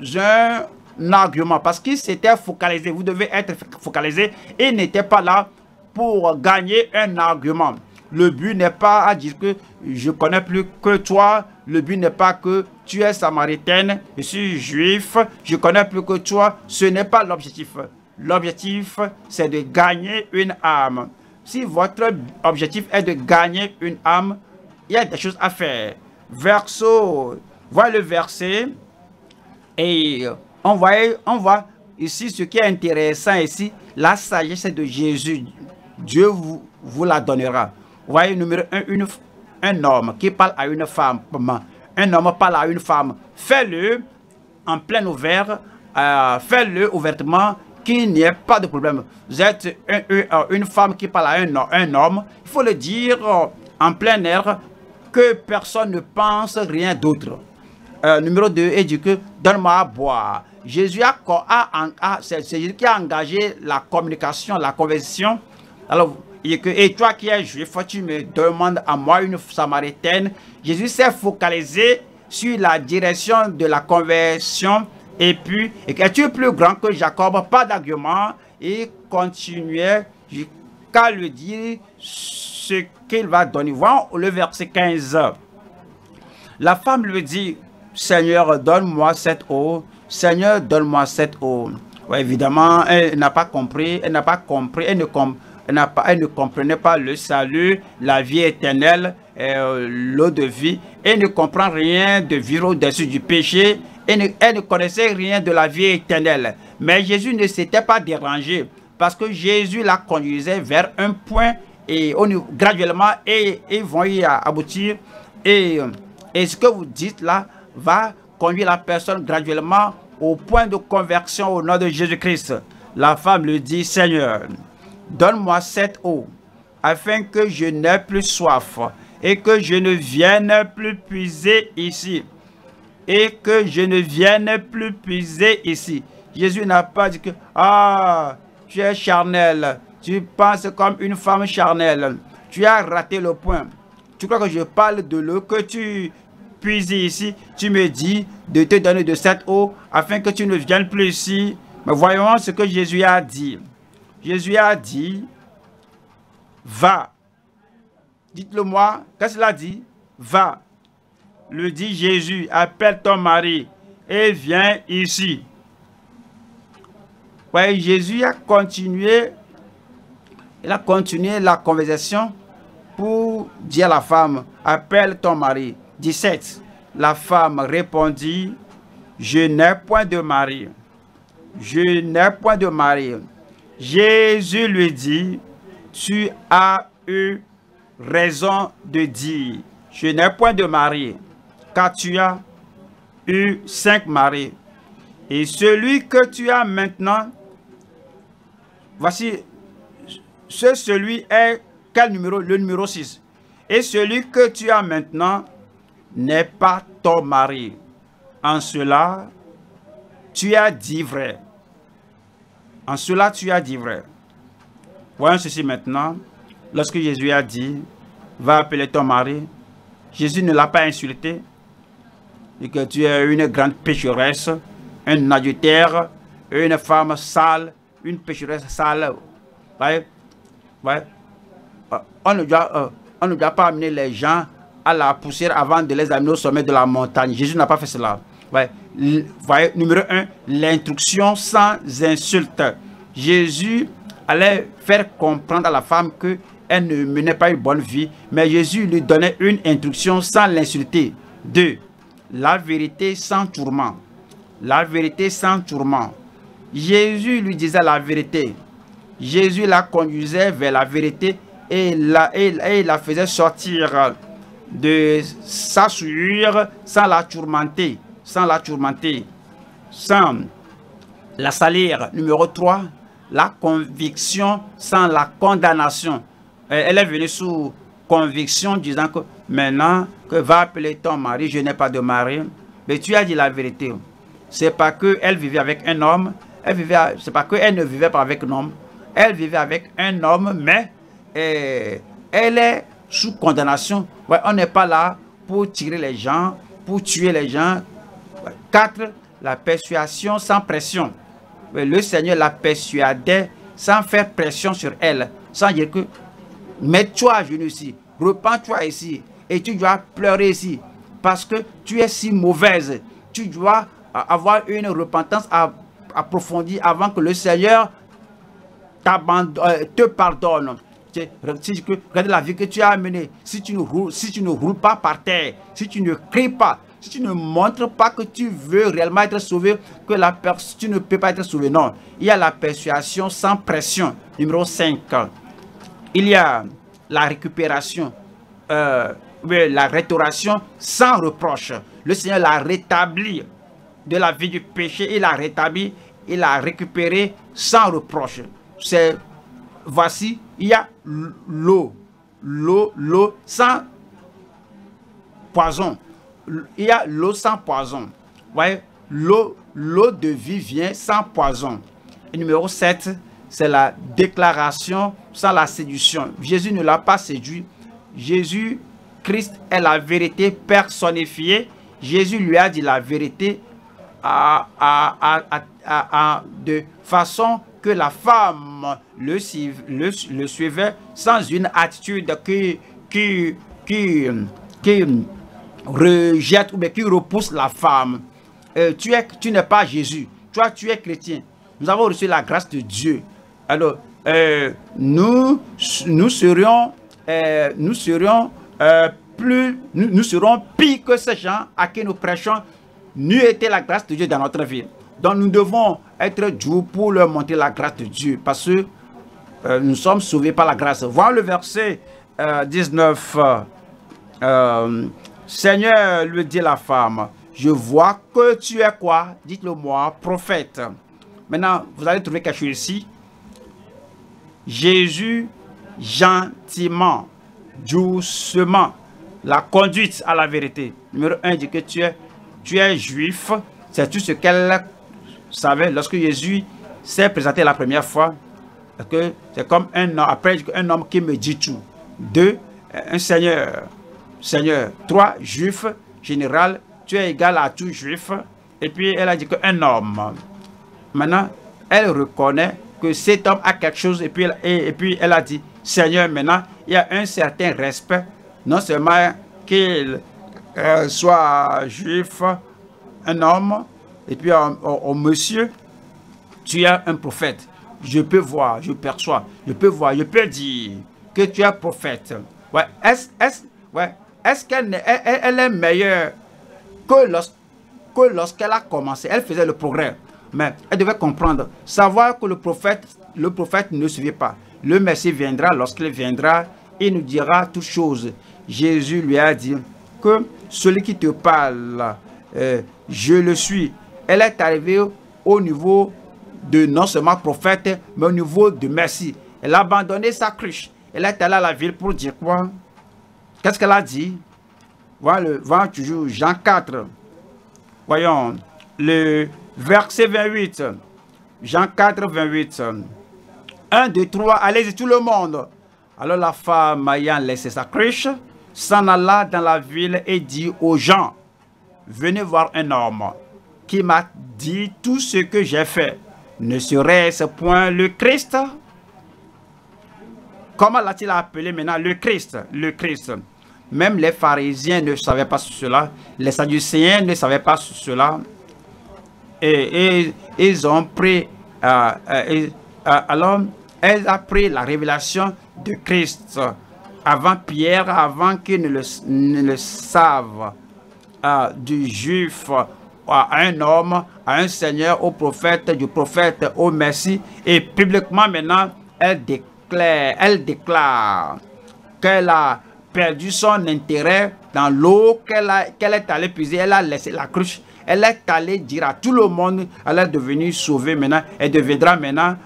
un argument parce qu'il s'était focalisé. Vous devez être focalisé. Il n'était pas là pour gagner un argument. Le but n'est pas à dire que je connais plus que toi. Le but n'est pas que tu es samaritaine, je suis juif, je connais plus que toi. Ce n'est pas l'objectif. L'objectif, c'est de gagner une âme. Si votre objectif est de gagner une âme, il y a des choses à faire. Voilà le verset. Et on voit ici ce qui est intéressant ici. La sagesse de Jésus. Dieu vous la donnera. Vous voyez, numéro 1, un homme qui parle à une femme. Un homme parle à une femme. Fais-le en plein ouvert. Fais-le ouvertement, qu'il n'y ait pas de problème. Vous êtes une femme qui parle à un homme. Il faut le dire en plein air, que personne ne pense rien d'autre. Numéro 2, il dit que donne-moi à boire. C'est Jésus qui a engagé la communication, la conversion. Alors, et toi qui es juif, tu me demandes à moi, une samaritaine. Jésus s'est focalisé sur la direction de la conversion. Et puis, es-tu es plus grand que Jacob? Pas d'argument. Il continuait jusqu'à lui dire ce qu'il va donner. Voilà le verset 15. La femme lui dit, Seigneur, donne-moi cette eau. Seigneur, donne-moi cette eau. Ouais, évidemment, elle n'a pas compris. Elle n'a pas compris. Elle ne comprenait pas le salut, la vie éternelle, l'eau de vie. Elle ne comprend rien de vivre au-dessus du péché. Elle ne connaissait rien de la vie éternelle. Mais Jésus ne s'était pas dérangé parce que Jésus la conduisait vers un point et graduellement, ils vont y aboutir. Et ce que vous dites là va conduire la personne graduellement au point de conversion au nom de Jésus-Christ. La femme lui dit, Seigneur, donne-moi cette eau, afin que je n'ai plus soif et que je ne vienne plus puiser ici. Et que je ne vienne plus puiser ici. Jésus n'a pas dit que, ah, tu es charnel, tu penses comme une femme charnelle, tu as raté le point. Tu crois que je parle de l'eau que tu puises ici, tu me dis de te donner de cette eau afin que tu ne viennes plus ici. Mais voyons ce que Jésus a dit. Jésus a dit, va. Dites-le moi, qu'est-ce qu'il a dit? Va. Le dit Jésus, appelle ton mari et viens ici. Ouais, Jésus a continué, il a continué la conversation pour dire à la femme, appelle ton mari. 17. La femme répondit, je n'ai point de mari. Je n'ai point de mari. Jésus lui dit, tu as eu raison de dire, je n'ai point de mari, car tu as eu 5 maris. Et celui que tu as maintenant, voici, celui est quel numéro? Le numéro 6. Et celui que tu as maintenant n'est pas ton mari. En cela, tu as dit vrai. En cela, tu as dit vrai. Voyons ceci maintenant. Lorsque Jésus a dit, va appeler ton mari, Jésus ne l'a pas insulté. Et que tu es une grande pécheresse, un adultère, une femme sale, une pécheresse sale. Ouais. On ne doit pas amener les gens à la poussière avant de les amener au sommet de la montagne. Jésus n'a pas fait cela. Ouais. Voyez, numéro 1, l'instruction sans insulte. Jésus allait faire comprendre à la femme qu'elle ne menait pas une bonne vie, mais Jésus lui donnait une instruction sans l'insulter. 2. La vérité sans tourment. La vérité sans tourment. Jésus lui disait la vérité. Jésus la conduisait vers la vérité et la faisait sortir de sa souillure sans la tourmenter. Sans la tourmenter. Sans la salir. Numéro 3. La conviction sans la condamnation. Elle est venue sous conviction disant que maintenant que va appeler ton mari, je n'ai pas de mari. Mais tu as dit la vérité. C'est pas qu'elle vivait avec un homme. C'est pas qu'elle ne vivait pas avec un homme. Elle vivait avec un homme, mais elle est sous condamnation. Ouais, on n'est pas là pour tirer les gens, pour tuer les gens. 4. La persuasion sans pression. Ouais, le Seigneur la persuadait sans faire pression sur elle. Sans dire que mets-toi à genoux ici, repens-toi ici, et tu dois pleurer ici. Parce que tu es si mauvaise. Tu dois avoir une repentance approfondie avant que le Seigneur te pardonne. Regarde la vie que tu as menée. Si tu ne roules pas par terre, si tu ne cries pas, si tu ne montres pas que tu veux réellement être sauvé, que tu ne peux pas être sauvé. Non. Il y a la persuasion sans pression. Numéro 5. Il y a la récupération, la restauration sans reproche. Le Seigneur l'a rétabli de la vie du péché. Il l'a rétabli, il l'a récupéré sans reproche. Voici, il y a l'eau sans poison. Il y a l'eau sans poison. Voyez, l'eau de vie vient sans poison. Et numéro 7, c'est la déclaration sans la séduction. Jésus ne l'a pas séduit. Jésus, Christ est la vérité personnifiée. Jésus lui a dit la vérité de façon que la femme le suivait sans une attitude qui rejette ou bien qui repousse la femme. Tu n'es pas Jésus. Toi, tu es chrétien. Nous avons reçu la grâce de Dieu. Alors, nous serions pires que ces gens à qui nous prêchons, n'eût été la grâce de Dieu dans notre vie. Donc nous devons être doux pour leur montrer la grâce de Dieu, parce que nous sommes sauvés par la grâce. Voir le verset 19. Seigneur, lui dit la femme, je vois que tu es quoi? Dites-le moi, prophète. Maintenant, vous allez trouver quelque chose ici. Jésus, gentiment, doucement, la conduite à la vérité. Numéro 1 dit que tu es juif. C'est tout ce qu'elle savait lorsque Jésus s'est présenté la première fois. Que c'est comme un homme, après un homme qui me dit tout. 2, un Seigneur. 3, juif, général, tu es égal à tout juif. Et puis elle a dit qu'un homme. Maintenant, elle reconnaît que cet homme a quelque chose. Et puis elle a dit, Seigneur, maintenant, il y a un certain respect. Non seulement qu'il soit juif, un homme, et puis au monsieur, tu es un prophète. Je peux voir, je perçois, je peux voir, je peux dire que tu es prophète. Ouais. Est-ce qu'elle elle est meilleure que lorsqu'elle a commencé? Elle faisait le progrès. Mais elle devait comprendre, savoir que le prophète ne suivait pas. Le Messie viendra, lorsqu'il viendra, il nous dira toutes choses. Jésus lui a dit que celui qui te parle, je le suis. Elle est arrivée au niveau de non seulement prophète, mais au niveau de Messie. Elle a abandonné sa cruche. Elle est allée à la ville pour dire quoi? Qu'est-ce qu'elle a dit? Voilà toujours Jean 4. Voyons, le verset 28. Jean 4, 28. 1, 2, 3, allez-y tout le monde. Alors la femme ayant laissé sa cruche, s'en alla dans la ville et dit aux gens, venez voir un homme qui m'a dit tout ce que j'ai fait. Ne serait-ce point le Christ? Comment l'a-t-il appelé maintenant? Le Christ. Le Christ. Même les pharisiens ne savaient pas cela. Les sadducéens ne savaient pas cela. Et ils ont pris... alors, elle a pris la révélation de Christ avant Pierre, avant qu'ils ne le savent. Du juif à un homme, à un seigneur, au prophète, du prophète au Messie. Et publiquement maintenant, elle déclare qu'elle a perdu son intérêt dans l'eau qu'elle est allée puiser. Elle a laissé la cruche. Elle est allée dire à tout le monde, elle est devenue sauvée maintenant. Elle deviendra maintenant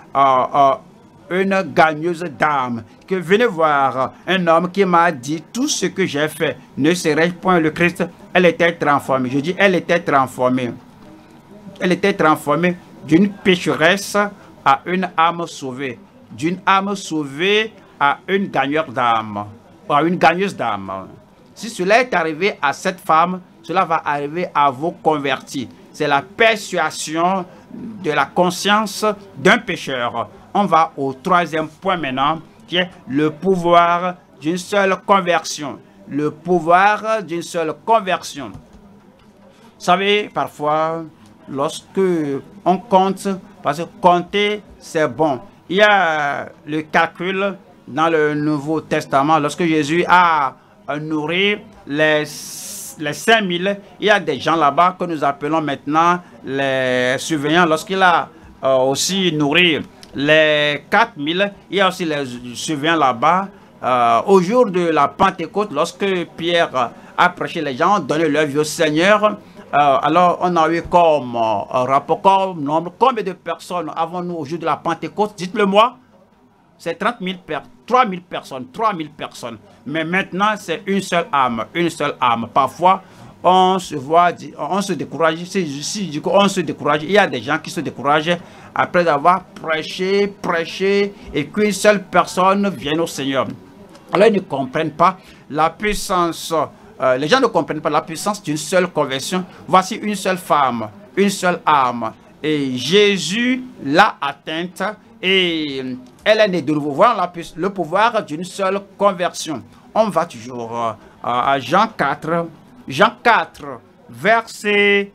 une gagneuse d'âme. Que venez voir un homme qui m'a dit tout ce que j'ai fait. Ne serait-ce point le Christ? Elle était transformée. Je dis, elle était transformée. Elle était transformée d'une pécheresse à une âme sauvée. D'une âme sauvée à une gagneur d'âme. À une gagneuse d'âme. Si cela est arrivé à cette femme, cela va arriver à vos convertis. C'est la persuasion de la conscience d'un pécheur. On va au troisième point maintenant, qui est le pouvoir d'une seule conversion. Le pouvoir d'une seule conversion. Vous savez, parfois, lorsque on compte, parce que compter, c'est bon. Il y a le calcul dans le Nouveau Testament. Lorsque Jésus a nourri les 5000, il y a des gens là-bas que nous appelons maintenant les surveillants. Lorsqu'il a aussi nourri les 4000, il y a aussi les surveillants là-bas. Au jour de la Pentecôte, lorsque Pierre a prêché, les gens ont donné leur vie au Seigneur. Alors on a eu comme rapport, comme nombre, combien de personnes avons-nous au jour de la Pentecôte? Dites-le moi. C'est 3 000 personnes. Mais maintenant, c'est une seule âme. Une seule âme. Parfois, on se voit, on se décourage. Si du coup, on se décourage, il y a des gens qui se découragent après avoir prêché, et qu'une seule personne vienne au Seigneur. Alors, ils ne comprennent pas la puissance. Les gens ne comprennent pas la puissance d'une seule conversion. Voici une seule femme, une seule âme. Et Jésus l'a atteinte. Et elle est née de nouveau. Voilà le pouvoir d'une seule conversion. On va toujours à Jean 4. Jean 4, verset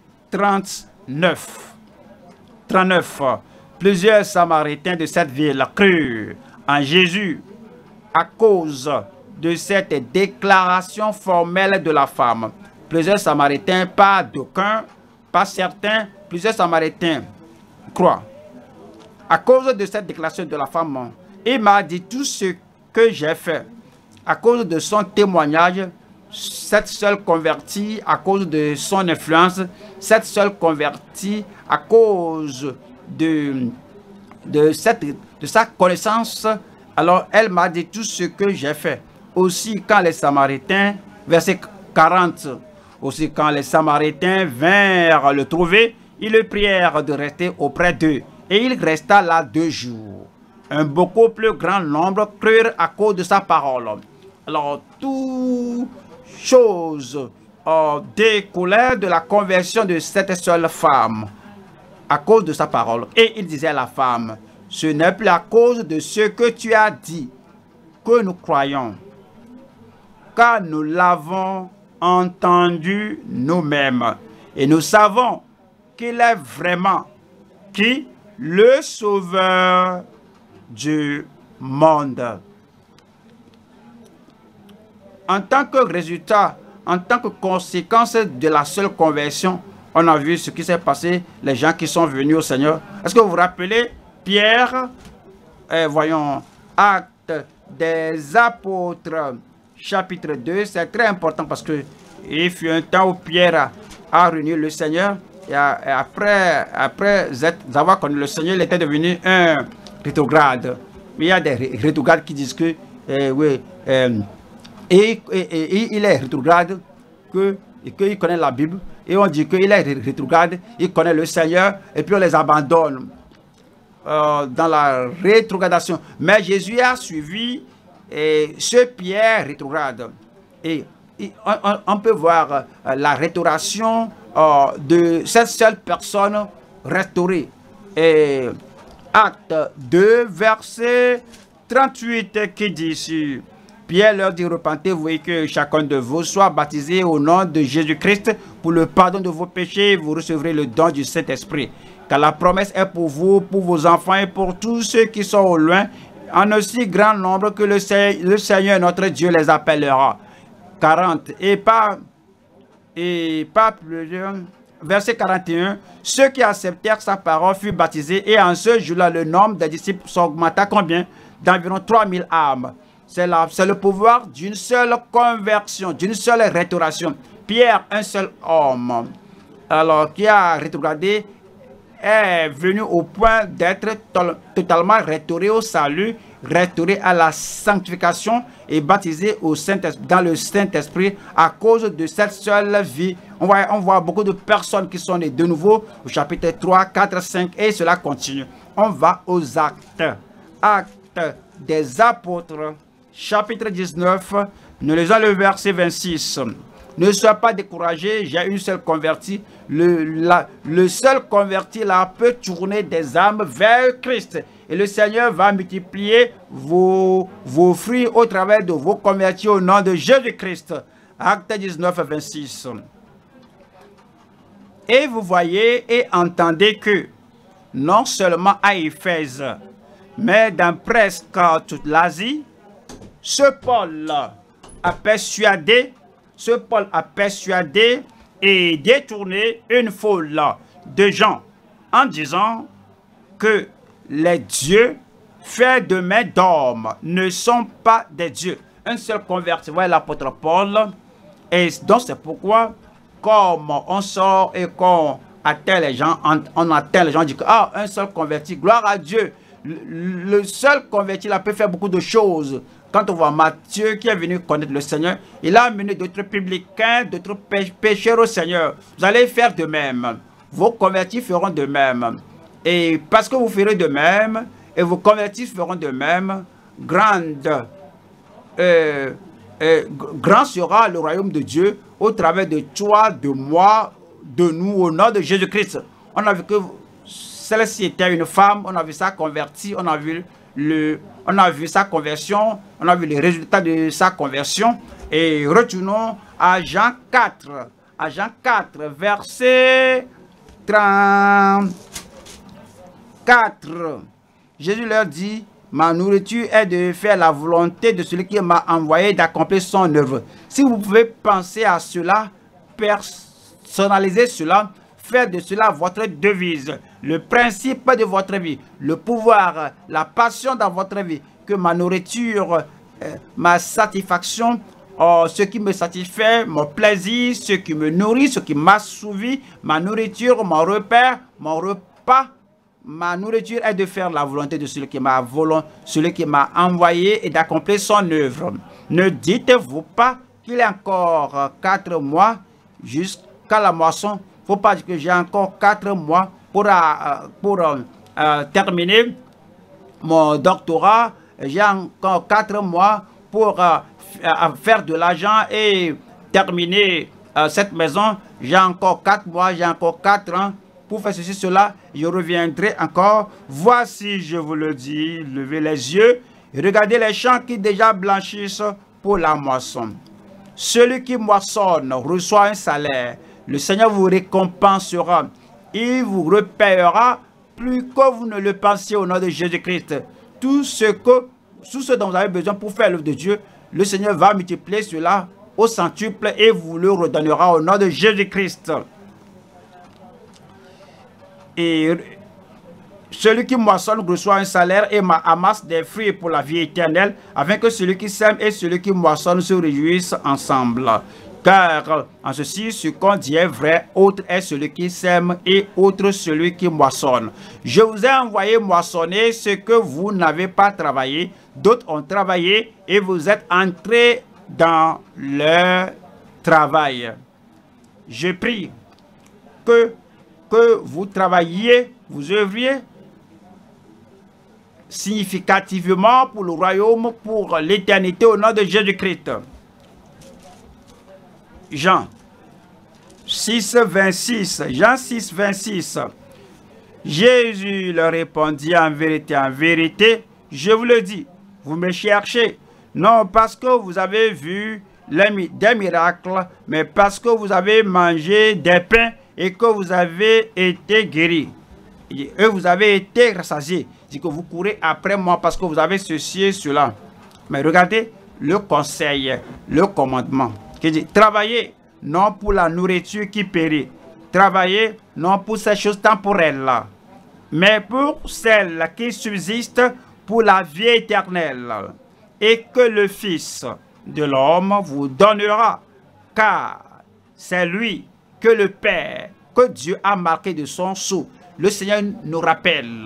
39. Plusieurs Samaritains de cette ville crurent en Jésus à cause de cette déclaration formelle de la femme. Plusieurs Samaritains, pas d'aucun, pas certains, plusieurs Samaritains croient. À cause de cette déclaration de la femme, il m'a dit tout ce que j'ai fait. À cause de son témoignage, cette seule convertie, à cause de son influence, cette seule convertie, à cause de sa connaissance, alors elle m'a dit tout ce que j'ai fait. Aussi quand les Samaritains, verset 40, aussi quand les Samaritains vinrent le trouver, ils le prièrent de rester auprès d'eux. Et il resta là 2 jours. Un beaucoup plus grand nombre crurent à cause de sa parole. Alors, toute chose découlait de la conversion de cette seule femme à cause de sa parole. Et il disait à la femme, ce n'est plus à cause de ce que tu as dit que nous croyons, car nous l'avons entendu nous-mêmes. Et nous savons qu'il est vraiment qui? Le sauveur du monde. En tant que résultat, en tant que conséquence de la seule conversion, on a vu ce qui s'est passé, les gens qui sont venus au Seigneur. Est-ce que vous vous rappelez Pierre, voyons, Actes des Apôtres, chapitre 2, c'est très important parce que il fut un temps où Pierre a réuni le Seigneur. Et après avoir connu le Seigneur, il était devenu un rétrograde. Mais il y a des rétrogrades qui disent que, oui, il est rétrograde, qu'il connaît la Bible, et on dit qu'il est rétrograde, il connaît le Seigneur, et puis on les abandonne dans la rétrogradation. Mais Jésus a suivi ce Pierre rétrograde. Et on peut voir la restauration de cette seule personne restaurée. Et Acte 2, verset 38, qui dit ici: Pierre leur dit: repentez-vous et que chacun de vous soit baptisé au nom de Jésus-Christ pour le pardon de vos péchés, et vous recevrez le don du Saint-Esprit. Car la promesse est pour vous, pour vos enfants et pour tous ceux qui sont au loin, en aussi grand nombre que le Seigneur notre Dieu les appellera. 40. Et pas plusieurs. Verset 41. Ceux qui acceptèrent sa parole furent baptisés, et en ce jour-là, le nombre des disciples s'augmenta combien? D'environ 3000 âmes. C'est le pouvoir d'une seule conversion, d'une seule restauration. Pierre, un seul homme, alors qui a rétrogradé, est venu au point d'être totalement restauré au salut, restauré à la sanctification et baptisé dans le Saint-Esprit à cause de cette seule vie. On voit beaucoup de personnes qui sont nées de nouveau au chapitre 3, 4, 5 et cela continue. On va aux actes. Actes des apôtres, chapitre 19, nous lisons le verset 26. Ne sois pas découragé, j'ai une seule convertie. Le seul converti là peut tourner des âmes vers Christ. Et le Seigneur va multiplier vos fruits au travers de vos convertis au nom de Jésus-Christ. Acte 19, 26. Et vous voyez et entendez que, non seulement à Éphèse, mais dans presque toute l'Asie, ce Paul a persuadé et détourné une foule de gens en disant que les dieux faits de main d'homme ne sont pas des dieux. Un seul converti, voilà l'apôtre Paul. Et donc c'est pourquoi, comme on sort et qu'on atteint les gens, on dit que un seul converti, gloire à Dieu. Le seul converti là peut faire beaucoup de choses. Quand on voit Matthieu qui est venu connaître le Seigneur, il a amené d'autres publicains, d'autres pécheurs au Seigneur. Vous allez faire de même. Vos convertis feront de même. Et parce que vous ferez de même, et vos convertis feront de même, grand sera le royaume de Dieu au travers de toi, de moi, de nous, au nom de Jésus-Christ. On a vu que celle-ci était une femme, on a vu ça convertie, on a vu sa conversion, on a vu les résultats de sa conversion. Et retournons à Jean 4. À Jean 4, verset 34. Jésus leur dit: ma nourriture est de faire la volonté de celui qui m'a envoyé, d'accomplir son œuvre. Si vous pouvez penser à cela, personnaliser cela, faire de cela votre devise, le principe de votre vie, le pouvoir, la passion dans votre vie, que ma nourriture, ma satisfaction, ce qui me satisfait, mon plaisir, ce qui me nourrit, ce qui m'assouvit, ma nourriture, mon repère, mon repas, ma nourriture est de faire la volonté de celui qui m'a envoyé et d'accomplir son œuvre. Ne dites-vous pas qu'il y a encore 4 mois jusqu'à la moisson? Il ne faut pas dire que j'ai encore 4 mois pour terminer mon doctorat. J'ai encore 4 mois pour faire de l'argent et terminer cette maison. J'ai encore 4 mois, j'ai encore 4 ans pour faire ceci, cela. Je reviendrai encore. Voici, je vous le dis, levez les yeux et regardez les champs qui déjà blanchissent pour la moisson. Celui qui moissonne reçoit un salaire. Le Seigneur vous récompensera. Il vous repayera plus que vous ne le pensiez au nom de Jésus-Christ. Tout ce dont vous avez besoin pour faire l'œuvre de Dieu, le Seigneur va multiplier cela au centuple et vous le redonnera au nom de Jésus-Christ. Et celui qui moissonne reçoit un salaire et amasse des fruits pour la vie éternelle, afin que celui qui sème et celui qui moissonne se réjouissent ensemble. Car en ceci, ce qu'on dit est vrai, autre est celui qui sème et autre celui qui moissonne. Je vous ai envoyé moissonner ce que vous n'avez pas travaillé, d'autres ont travaillé et vous êtes entrés dans leur travail. Je prie que vous travailliez, vous œuvriez significativement pour le royaume, pour l'éternité, au nom de Jésus-Christ. Jean 6, 26. Jean 6, 26. Jésus leur répondit: en vérité, je vous le dis, vous me cherchez, non parce que vous avez vu des miracles, mais parce que vous avez mangé des pains et que vous avez été guéris. Et vous avez été rassasiés. C'est que vous courez après moi parce que vous avez ceci et cela. Mais regardez le conseil, le commandement qui dit: travaillez non pour la nourriture qui périt, travaillez non pour ces choses temporelles, mais pour celles qui subsistent pour la vie éternelle, et que le Fils de l'homme vous donnera, car c'est lui que le Père, que Dieu a marqué de son sceau. Le Seigneur nous rappelle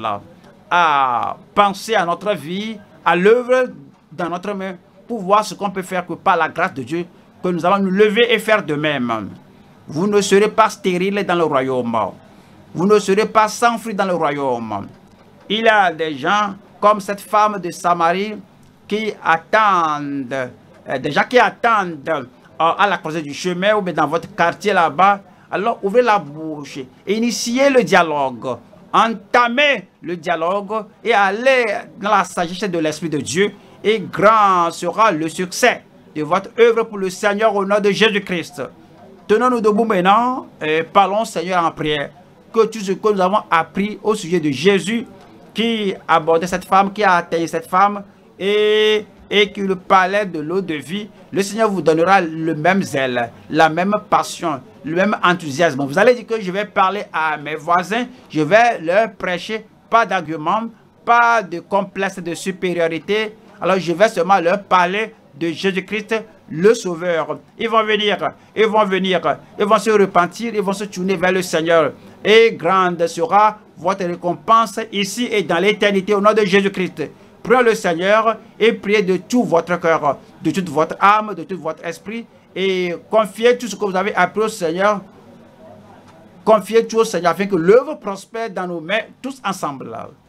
à penser à notre vie, à l'œuvre dans notre main, pour voir ce qu'on peut faire, que par la grâce de Dieu, que nous allons nous lever et faire de même. Vous ne serez pas stériles dans le royaume. Vous ne serez pas sans fruit dans le royaume. Il y a des gens comme cette femme de Samarie qui attendent, des gens qui attendent à la croisée du chemin ou bien dans votre quartier là-bas. Alors ouvrez la bouche et initiez le dialogue. Entamez le dialogue et allez dans la sagesse de l'Esprit de Dieu, et grand sera le succès de votre œuvre pour le Seigneur au nom de Jésus-Christ. Tenons-nous debout maintenant et parlons, Seigneur, en prière. Que tout ce que nous avons appris au sujet de Jésus, qui abordait cette femme, qui a atteint cette femme, et qui le parlait de l'eau de vie, le Seigneur vous donnera le même zèle, la même passion, le même enthousiasme. Vous allez dire que je vais parler à mes voisins, je vais leur prêcher, pas d'arguments, pas de complexe de supériorité. Alors je vais seulement leur parler de Jésus-Christ, le Sauveur. Ils vont venir, ils vont se repentir, ils vont se tourner vers le Seigneur. Et grande sera votre récompense ici et dans l'éternité au nom de Jésus-Christ. Priez le Seigneur et priez de tout votre cœur, de toute votre âme, de tout votre esprit, et confiez tout ce que vous avez appris au Seigneur. Confiez tout au Seigneur afin que l'œuvre prospère dans nos mains tous ensemble.